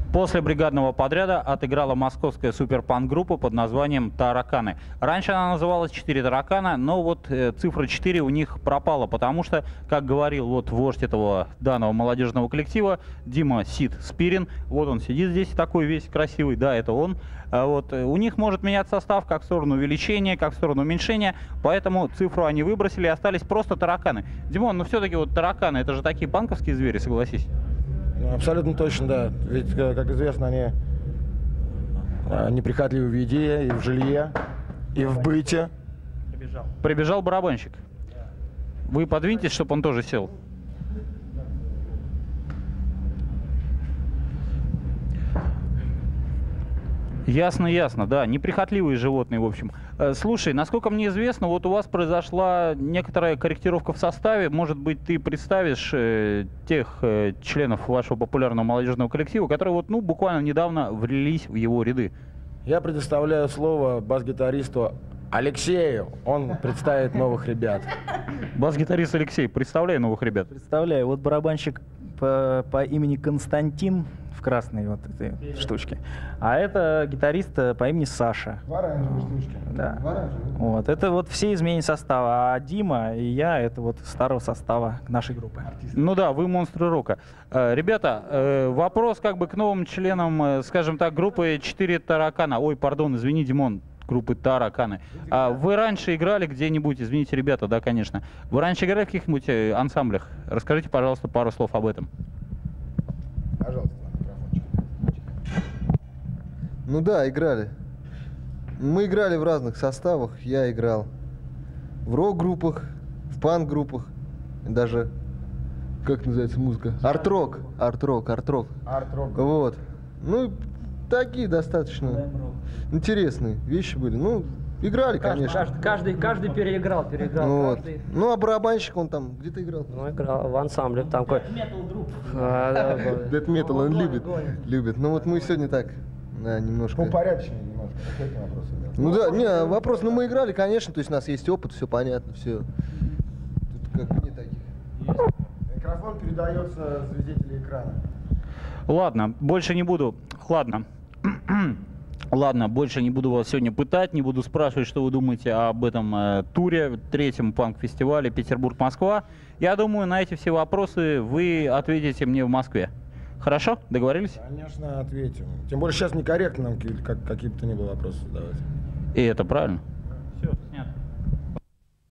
После бригадного подряда отыграла московская суперпанк-группа под названием «Тараканы». Раньше она называлась «Четыре таракана», но вот цифра 4 у них пропала, потому что, как говорил вот вождь этого данного молодежного коллектива, Дима Сид Спирин, вот он сидит здесь такой весь красивый, да, это он. Вот, у них может меняться состав как в сторону увеличения, как в сторону уменьшения, поэтому цифру они выбросили и остались просто тараканы. Димон, ну все-таки вот тараканы, это же такие панковские звери, согласись. Абсолютно точно, да. Ведь, как известно, они неприхотливы в еде, и в жилье, и в быте. Прибежал барабанщик. Вы подвиньтесь, чтобы он тоже сел. Ясно, ясно, да, неприхотливые животные, в общем. Слушай, насколько мне известно, вот у вас произошла некоторая корректировка в составе. Может быть, ты представишь тех членов вашего популярного молодежного коллектива, которые вот, ну, буквально недавно влились в его ряды? Я предоставляю слово бас-гитаристу Алексею. Он представит новых ребят. Бас-гитарист Алексей, представляй новых ребят. Представляю, вот барабанщик по имени Константин в красной вот этой штучке. А это гитарист по имени Саша. В оранжевой штучке. Да. Вот. Это вот все изменения состава. А Дима и я это вот старого состава нашей группы. Ну да, вы монстры рока. Ребята, вопрос как бы к новым членам, скажем так, группы «Четыре таракана». Ой, пардон, извини, Димон, группы «Тараканы». Вы раньше играли где-нибудь, извините, ребята, да, конечно. Вы раньше играли в каких-нибудь ансамблях? Расскажите, пожалуйста, пару слов об этом. Пожалуйста. Ну да, играли. Мы играли в разных составах. Я играл в рок-группах, в панк-группах, даже, как называется музыка? Арт-рок. Арт-рок. Арт-рок. Вот. Ну, такие достаточно интересные вещи были. Ну, играли, конечно. Каждый переиграл. Вот. Каждый. Ну, а барабанщик, он там где-то играл? Ну, играл в ансамбле. Там какой... Дэт метал он любит. Ну вот мы сегодня так, да, немножко. Упорядоченный немножко. Какие вопросы? Ну да, не, вопрос, ну мы играли, конечно, то есть у нас есть опыт, все понятно, все. Тут как бы не таких. Микрофон передается свидетелю экрана. Ладно, больше не буду. Ладно. Ладно, больше не буду вас сегодня пытать, не буду спрашивать, что вы думаете об этом туре, третьем панк-фестивале Петербург-Москва. Я думаю, на эти все вопросы вы ответите мне в Москве. Хорошо? Договорились? Конечно, ответим. Тем более сейчас некорректно нам какие бы то ни было вопросы задавать. И это правильно. Все, снято.